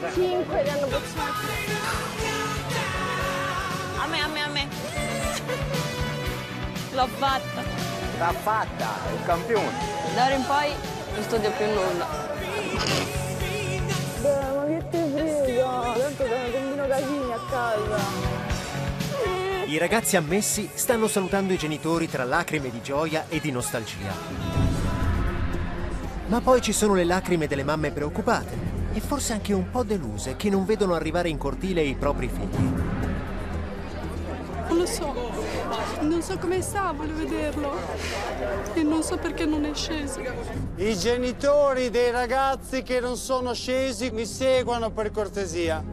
5 li hanno bocciati. A me. L'ho fatta. L'ha fatta, è un campione. Da ora in poi non studio più nulla. Beh, ma che te frega? Tanto combino casini a casa. I ragazzi ammessi stanno salutando i genitori tra lacrime di gioia e di nostalgia. Ma poi ci sono le lacrime delle mamme preoccupate e forse anche un po' deluse che non vedono arrivare in cortile i propri figli. Non lo so, non so come sta, voglio vederlo e non so perché non è sceso. I genitori dei ragazzi che non sono scesi mi seguano per cortesia.